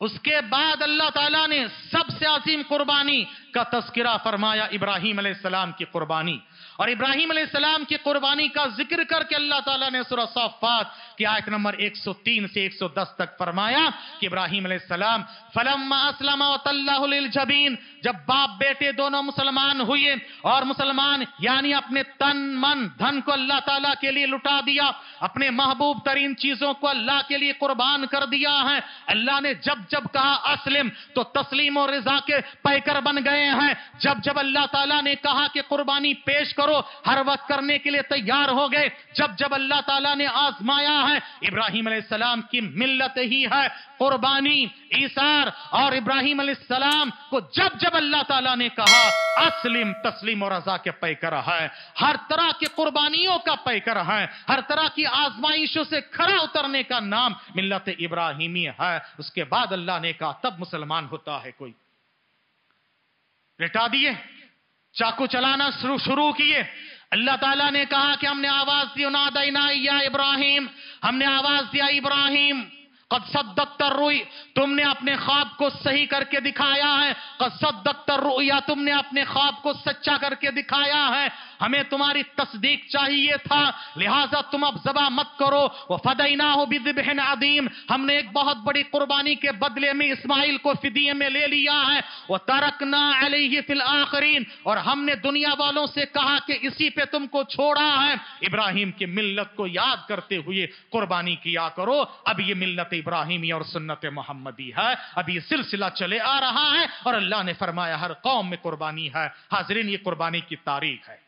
اس کے بعد اللہ تعالیٰ نے سب سے عظیم قربانی کا تذکرہ فرمایا، ابراہیم علیہ السلام کی قربانی. اور ابراہیم علیہ السلام کی قربانی کا ذکر کر کے اللہ تعالیٰ نے سورہ صافات کی آیت نمبر 103 سے 110 تک فرمایا کہ ابراہیم علیہ السلام فلما اسلم وتلہ للجبین، جب باپ بیٹے دونوں مسلمان ہوئے اور مسلمان یعنی اپنے تن من دھن کو اللہ تعالیٰ کے لیے لٹا دیا، اپنے محبوب ترین چیزوں کو اللہ کے لیے قربان کر دیا ہے. اللہ نے جب جب کہا اسلم تو تسلیم و رضا کے پیکر بن گئے ہیں. جب جب اللہ تعالیٰ نے کہا کہ قربانی پیش کرو، ہر وقت کرنے کے لیے تیار ہو گئے. جب جب اللہ تعالیٰ نے آزمایا ہے، ابراہیم علیہ السلام کی ملت ہی ہے قربانی، ایثار. اور ابراہیم علیہ السلام کو جب جب اللہ تعالیٰ نے کہا اسلم، تسلیم و رضا کے پیکر ہے، ہر طرح کی قربانیوں کا پیکر ہے، ہر طرح کی آزمائشوں سے کھڑا اترنے کا نام ملت ابراہیمی ہے. اس کے بعد اللہ نے کہا تب مسلمان ہوتا ہے. کوئی لٹا دیے، چاقو چلانا شروع کیے. اللہ تعالیٰ نے کہا کہ ہم نے آواز دی، نادینا یا ابراہیم، ہم نے آواز دیا ابراہیم قد صدقت الرؤیا، تم نے اپنے خواب کو صحیح کر کے دکھایا ہے. قد صدقت الرؤیا، تم نے اپنے خواب کو سچا کر کے دکھایا ہے. ہمیں تمہاری تصدیق چاہیے تھا، لہٰذا تم اب ذبح مت کرو. وفدیناہ بذبح عظیم، ہم نے ایک بہت بڑی قربانی کے بدلے میں اسماعیل کو فدیے میں لے لیا ہے. وترکنا علیہ فی الآخرین، اور ہم نے دنیا والوں سے کہا کہ اسی پہ تم کو چھوڑا ہے. ابراہیم کی ملت کو یاد کرتے ہوئے قربانی کیا کرو. اب یہ ملت ابراہیمی اور سنت محمدی ہے، اب یہ سلسلہ چلے آ رہا ہے اور اللہ نے فرمایا ہر قوم میں قربانی ہے. حاضرین، یہ قربانی کی تاریخ ہے.